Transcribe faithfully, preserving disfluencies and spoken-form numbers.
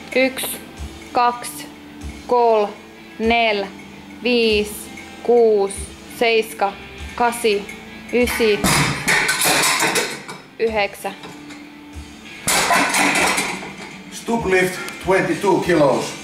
Yksi, kaksi, kolme, neljä, viisi, kuusi, seitsemän, kahdeksan, yhdeksän, yhdeksän. Stoop lift twenty-two kilos.